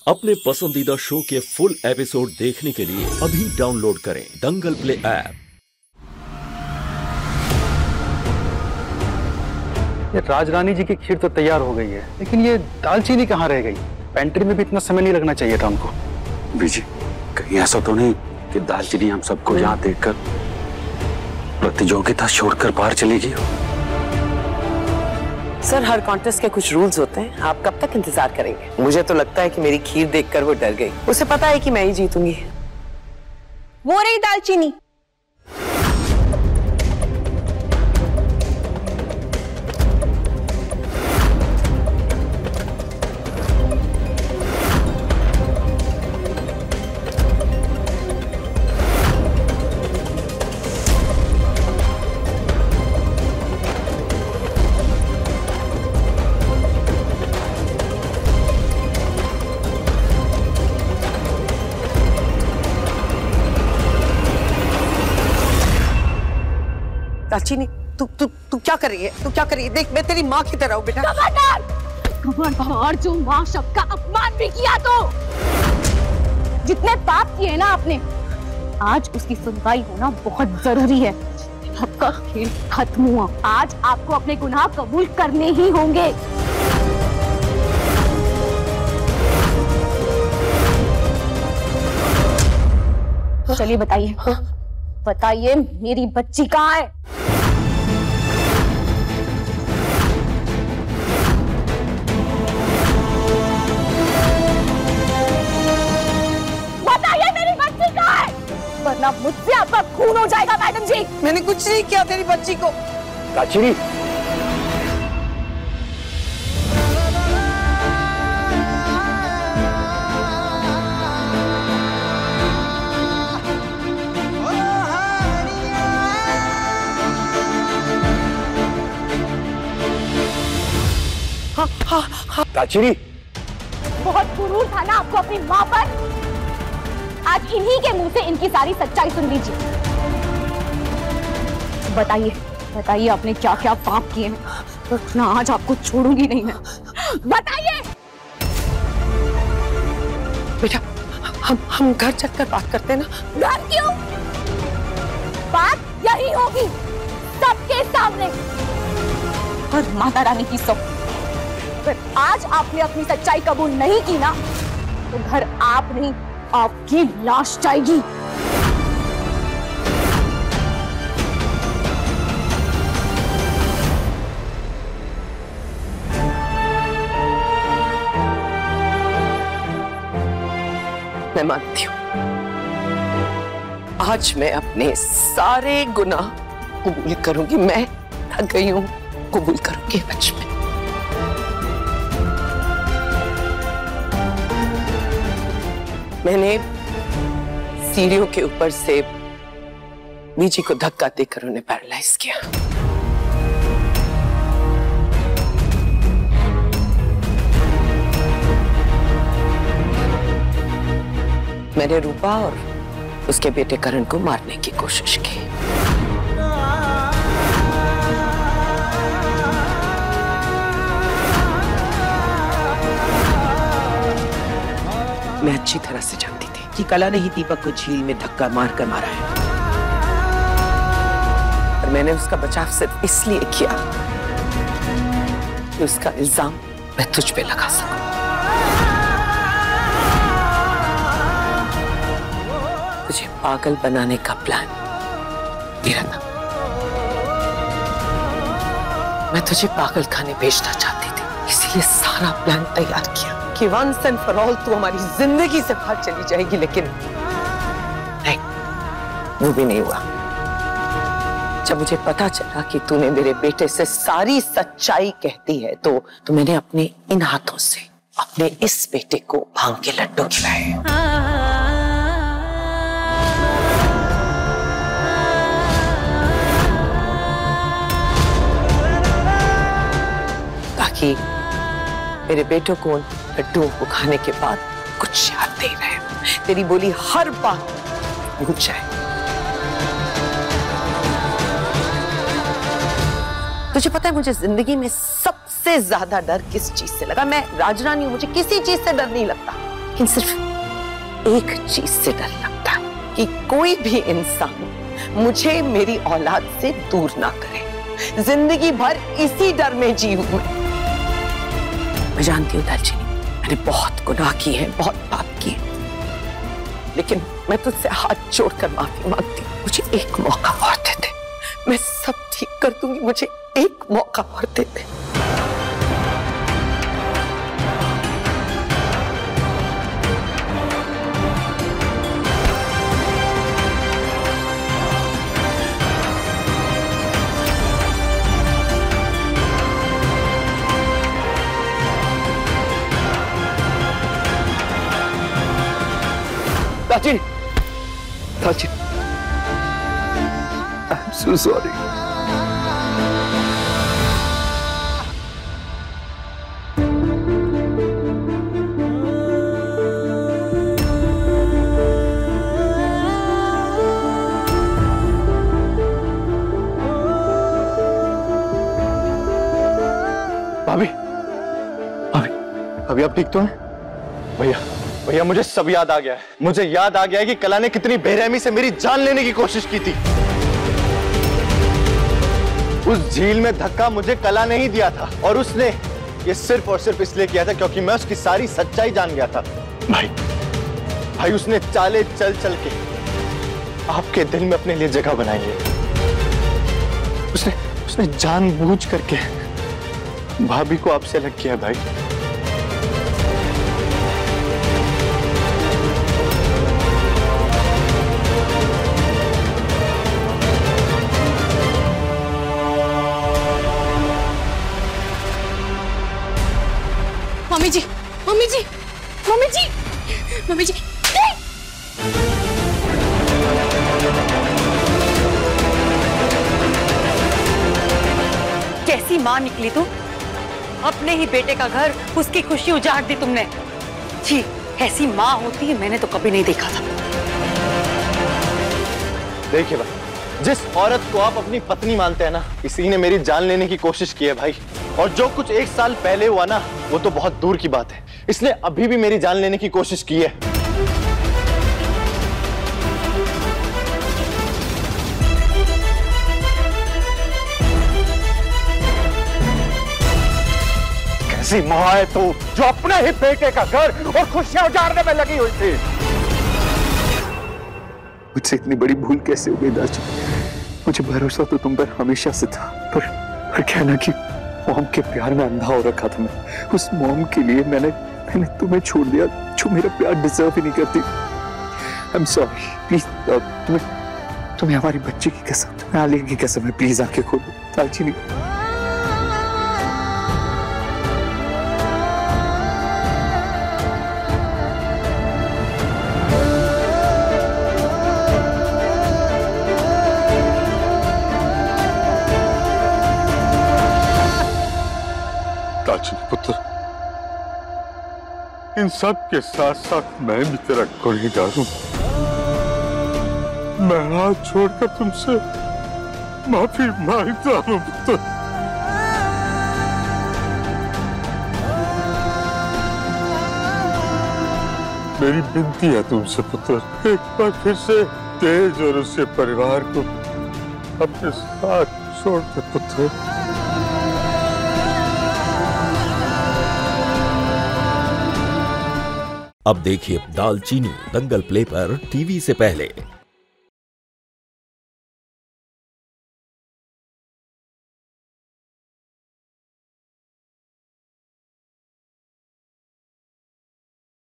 अपने पसंदीदा शो के फुल एपिसोड देखने के लिए अभी डाउनलोड करें दंगल प्ले ऐप। ये राजरानी जी की खीर तो तैयार हो गई है, लेकिन ये दालचीनी कहाँ रह गई? पेंट्री में भी इतना समय नहीं लगना चाहिए था हमको। बीजी, कहीं ऐसा तो नहीं कि दालचीनी हम सबको यहाँ देखकर प्रतियोगिता छोड़कर बाहर चली गई हो? सर, हर कॉन्टेस्ट के कुछ रूल्स होते हैं। आप कब तक इंतजार करेंगे? मुझे तो लगता है कि मेरी खीर देखकर वो डर गई। उसे पता है कि मैं ही जीतूंगी। वो रही दालचीनी। दालचीनी, तू क्या कर रही है? तू क्या कर रही है? देख, मैं तेरी माँ की तरह हूँ बेटा। खबरदार, जो माँ शब्द का अपमान भी किया तो जितने पाप किए ना आपने, आज उसकी सुनवाई होना बहुत जरूरी है। आपका खेल खत्म हुआ। आज आपको अपने गुनाह कबूल करने ही होंगे। चलिए बताइए, बताइए मेरी बच्ची कहाँ है? वरना मुझसे आपका खून हो जाएगा मैडम जी। मैंने कुछ नहीं किया तेरी बच्ची को। दालचीनी, दालचीनी, बहुत गुरूर था ना आपको अपनी माँ पर। आज इन्हीं के मुंह से इनकी सारी सच्चाई सुन लीजिए। बताइए, बताइए आपने क्या क्या पाप किए हैं? ना आज आपको छोड़ूंगी नहीं मैं। बताइए। बेटा, हम घर चलकर बात करते हैं ना। घर क्यों? बात यही होगी, सबके सामने। और माता रानी की सौ, अगर आज आपने अपनी सच्चाई कबूल नहीं की ना, तो घर आप नहीं, आपकी लाश जाएगी। मैं मानती हूँ, आज मैं अपने सारे गुनाह कबूल करूंगी। मैं थक गई हूँ, कबूल करूंगी सच में। मैंने सीढ़ियों के ऊपर से बीजी को धक्का देकर उन्हें पैरालाइज किया। मैंने रूपा और उसके बेटे करण को मारने की कोशिश की। मैं अच्छी तरह से जानती थी कि कला ने ही दीपक को झील में धक्का मारकर मारा है, और मैंने उसका बचाव सिर्फ इसलिए किया कि उसका इल्जाम मैं तुझ पे लगा सकूं। तुझे पागल बनाने का प्लान मेरा था। मैं तुझे पागल खाने भेजना चाहती थी, इसीलिए सारा प्लान तैयार किया कि वंस एंड फॉर ऑल तू हमारी जिंदगी से बाहर चली जाएगी, लेकिन नहीं, वो भी नहीं हुआ। जब मुझे पता चला कि तूने मेरे बेटे से सारी सच्चाई कहती है, तो मैंने अपने इन हाथों से अपने इस बेटे को भांग के लड्डू खिलाए। ताकि मेरे बेटों को लड्डू को खाने के बाद कुछ याद नहीं रहे, तेरी बोली हर बात भूल जाए। तुझे पता है मुझे जिंदगी में सबसे ज्यादा डर किस चीज से लगा? मैं राजरानी हूं, मुझे किसी चीज से डर नहीं लगता, लेकिन सिर्फ एक चीज से डर लगता है कि कोई भी इंसान मुझे मेरी औलाद से दूर ना करे। जिंदगी भर इसी डर में जी हूं मैं जानती हूँ दालचीनी, मैंने बहुत गुनाह किए हैं, बहुत पाप किए, लेकिन मैं तुझसे हाथ जोड़कर माफी मांगती हूँ। मुझे एक मौका और दे दे, मैं सब ठीक कर दूंगी। मुझे एक मौका और दे दे। दालचीनी, दालचीनी, I'm so sorry. भाभी, भाभी, भाभी आप ठीक तो हैं? भैया, भैया मुझे सब याद आ गया है। मुझे याद आ गया है कि कला ने कितनी बेरहमी से मेरी जान लेने की कोशिश की थी। उस झील में धक्का मुझे कला ने ही दिया था और उसने ये सिर्फ और सिर्फ इसलिए किया था क्योंकि मैं उसकी सारी सच्चाई जान गया था। भाई, भाई उसने चाले चल चल के आपके दिल में अपने लिए जगह बनाई है। उसने जानबूझ करके भाभी को आपसे अलग किया भाई। Mummy ji, mummy ji, mummy ji, mummy ji, कैसी माँ निकली तू? अपने ही बेटे का घर, उसकी खुशी उजाड़ दी तुमने। जी, ऐसी माँ होती है मैंने तो कभी नहीं देखा था। देखिए भाई, जिस औरत को आप अपनी पत्नी मानते हैं ना, इसी ने मेरी जान लेने की कोशिश की है भाई। और जो कुछ 1 साल पहले हुआ ना, वो तो बहुत दूर की बात है। इसने अभी भी मेरी जान लेने की कोशिश की है। कैसी माँ है तू, जो अपने ही बेटे का घर और खुशियां उजाड़ने में लगी हुई थी। मुझसे इतनी बड़ी भूल कैसे हो गई दालचीनी? मुझे भरोसा तो तुम पर हमेशा से था, पर कहना कि मॉम के प्यार में अंधा हो रखा था मैं। उस मॉम के लिए मैंने तुम्हें छोड़ दिया, जो मेरा प्यार डिजर्व ही नहीं करती। I am sorry, please. तुम्हें हमारी बच्ची की कसम, तुम्हें आलिया की कसम है, प्लीज आंखें खोलो दालचीनी। पुत्र, इन सब के साथ साथ मैं भी तेरा गुनहगार हूं। मैं हाथ छोड़कर तुमसे माफी मांगता हूं पुत्र। मेरी विनती है तुमसे पुत्र, एक बार फिर से तेज और उसके परिवार को अपने साथ छोड़ दे पुत्र। अब देखिए दालचीनी दंगल प्ले पर टीवी से पहले।